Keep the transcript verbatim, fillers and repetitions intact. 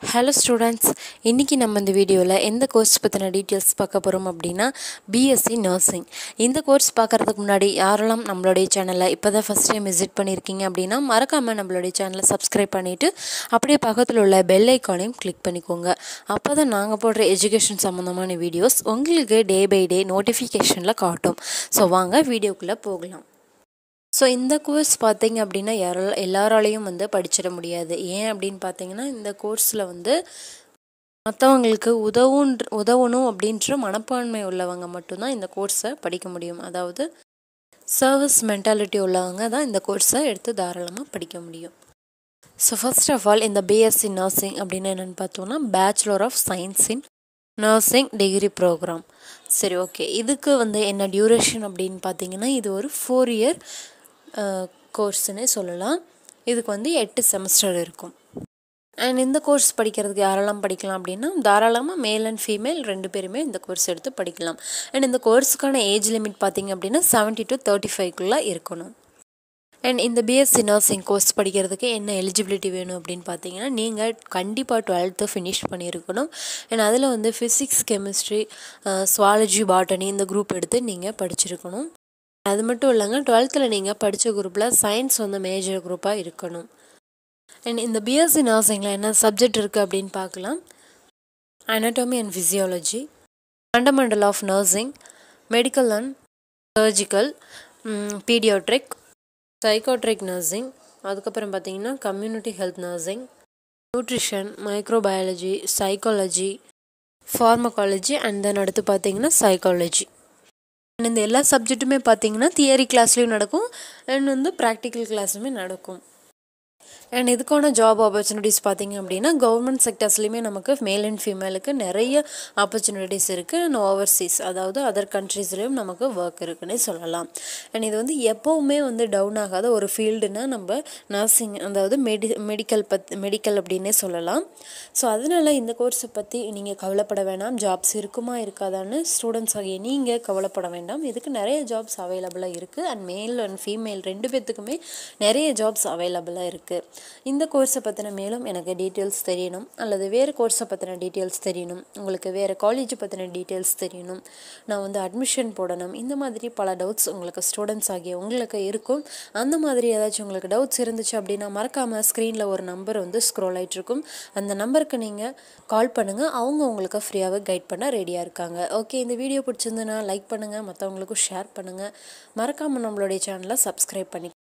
Hello students, இன்னைக்கு நம்ம இந்த வீடியோல எந்த கோர்ஸ் பத்தின டீடைல்ஸ் பார்க்க போறோம் அப்படினா B S c Nursing. இந்த கோர்ஸ் பார்க்கிறதுக்கு முன்னாடி யாரெல்லாம் நம்மளுடைய சேனலை இப்போதான் ஃபர்ஸ்ட் டைம் விசிட் பண்ணிருக்கீங்க அப்படினா மறக்காம நம்மளுடைய சேனலை சப்ஸ்கிரைப் பண்ணிட்டு அப்படியே பக்கத்துல உள்ள பெல் ஐகானையும் கிளிக் பண்ணிக்கோங்க. அப்பதான் நாங்க போடுற எஜுகேஷன் சம்பந்தமான வீடியோஸ் உங்களுக்கு டே பை டே நோட்டிஃபிகேஷன்ல காட்டும். சோ வாங்க வீடியோக்குள்ள போகலாம். ஸோ இந்த கோர்ஸ் பார்த்தீங்க அப்படின்னா யார எல்லாராலையும் வந்து படிச்சிட முடியாது. ஏன் அப்படின்னு பார்த்தீங்கன்னா இந்த கோர்ஸில் வந்து மற்றவங்களுக்கு உதவும் உதவணும் அப்படின்ற மனப்பான்மை உள்ளவங்க மட்டும்தான் இந்த கோர்ஸை படிக்க முடியும். அதாவது சர்வீஸ் மென்டாலிட்டி உள்ளவங்க தான் இந்த கோர்ஸை எடுத்து தாராளமாக படிக்க முடியும். ஸோ ஃபர்ஸ்ட் ஆஃப் ஆல் இந்த B S c நர்சிங் அப்படின்னு என்னென்னு பார்த்தோம்னா bachelor of science in nursing degree program. சரி, ஓகே. இதுக்கு வந்து என்ன டியூரேஷன் அப்படின்னு பார்த்தீங்கன்னா இது ஒரு ஃபோர் இயர் கோர்ஸ்னே சொல்லலாம். இதுக்கு வந்து எட்டு செமஸ்டர் இருக்கும். அண்ட் இந்த கோர்ஸ் படிக்கிறதுக்கு யாரெல்லாம் படிக்கலாம் அப்படின்னா தாராளமாக மேல் அண்ட் ஃபீமேல் ரெண்டு பேருமே இந்த கோர்ஸ் எடுத்து படிக்கலாம். அண்ட் இந்த கோர்ஸுக்கான ஏஜ் லிமிட் பார்த்தீங்க அப்படின்னா செவன்ட்டி டு தேர்ட்டி ஃபைவ்க்குள்ளே இருக்கணும். அண்ட் இந்த B S c nursing course படிக்கிறதுக்கு என்ன எலிஜிபிலிட்டி வேணும் அப்படின்னு பார்த்தீங்கன்னா நீங்கள் கண்டிப்பாக டுவெல்த்து ஃபினிஷ் பண்ணியிருக்கணும். அண்ட் அதில் வந்து ஃபிசிக்ஸ், கெமிஸ்ட்ரி, சுவாலஜி, பாட்டனி இந்த குரூப் எடுத்து நீங்கள் படிச்சிருக்கணும். அது மட்டும் இல்லைங்க, டுவெல்த்தில் நீங்கள் படித்த குரூப்பில் சயின்ஸ் வந்து மேஜர் குரூப்பாக இருக்கணும். அண்ட் இந்த B S c நர்சிங்கில் என்ன சப்ஜெக்ட் இருக்குது அப்படின்னு பார்க்கலாம். Anatomy and physiology, fundamental of nursing, medical and surgical, pediatric, psychiatric nursing, அதுக்கப்புறம் பார்த்தீங்கன்னா community health nursing, nutrition, microbiology, psychology, pharmacology and then அடுத்து பார்த்தீங்கன்னா சைக்காலஜி. அண்ட் இந்த எல்லா சப்ஜெக்ட்டுமே பார்த்தீங்கன்னா தியரி கிளாஸ்லேயும் நடக்கும் அண்ட் வந்து ப்ராக்டிக்கல் கிளாஸுமே நடக்கும். அண்ட் இதுக்கான ஜாப் ஆப்பர்ச்சுனிட்டிஸ் பார்த்தீங்க அப்படின்னா கவர்மெண்ட் செக்டர்ஸ்லையுமே நமக்கு மேல் அண்ட் ஃபீமேலுக்கு நிறைய ஆப்பர்ச்சுனிட்டிஸ் இருக்குது. அண்ட் ஓவர்சீஸ் அதாவது அதர் கண்ட்ரீஸ்லேயும் நமக்கு ஒர்க் இருக்குன்னே சொல்லலாம். அண்ட் இது வந்து எப்போவுமே வந்து டவுன் ஆகாத ஒரு ஃபீல்டுனா நம்ம நர்சிங், அதாவது மெடி மெடிக்கல் பத் மெடிக்கல் அப்படின்னே சொல்லலாம். ஸோ அதனால் இந்த கோர்ஸை பற்றி நீங்கள் கவலைப்பட வேண்டாம். ஜாப்ஸ் இருக்குமா இருக்காதான்னு ஸ்டூடெண்ட்ஸ் ஆகிய நீங்கள் கவலைப்பட வேண்டாம். இதுக்கு நிறைய ஜாப்ஸ் அவைலபிளாக இருக்குது. அண்ட் மேல் அண்ட் ஃபீமேல் ரெண்டு பேர்த்துக்குமே நிறைய ஜாப்ஸ் அவைலபிளாக இருக்குது. இந்த கோர்ஸை பற்றின மேலும் எனக்கு டீட்டெயில்ஸ் தெரியணும் அல்லது வேறு கோர்ஸை பற்றின டீட்டெயில்ஸ் தெரியணும், உங்களுக்கு வேறு காலேஜ் பற்றின டீட்டெயில்ஸ் தெரியணும், நான் வந்து அட்மிஷன் போடணும், இந்த மாதிரி பல டவுட்ஸ் உங்களுக்கு ஸ்டூடெண்ட்ஸ் ஆகிய உங்களுக்கு இருக்கும். அந்த மாதிரி ஏதாச்சும் உங்களுக்கு டவுட்ஸ் இருந்துச்சு அப்படின்னா மறக்காமல் ஸ்க்ரீனில் ஒரு நம்பர் வந்து ஸ்க்ரோல் ஆகிட்டு இருக்கும். அந்த நம்பருக்கு நீங்கள் கால் பண்ணுங்கள். அவங்க உங்களுக்கு ஃப்ரீயாகவே கைட் பண்ண ரெடியாக இருக்காங்க. ஓகே, இந்த வீடியோ பிடிச்சிருந்துன்னா லைக் பண்ணுங்கள், மற்றவங்களுக்கும் ஷேர் பண்ணுங்கள். மறக்காமல் நம்மளுடைய சேனலை சப்ஸ்கிரைப் பண்ணி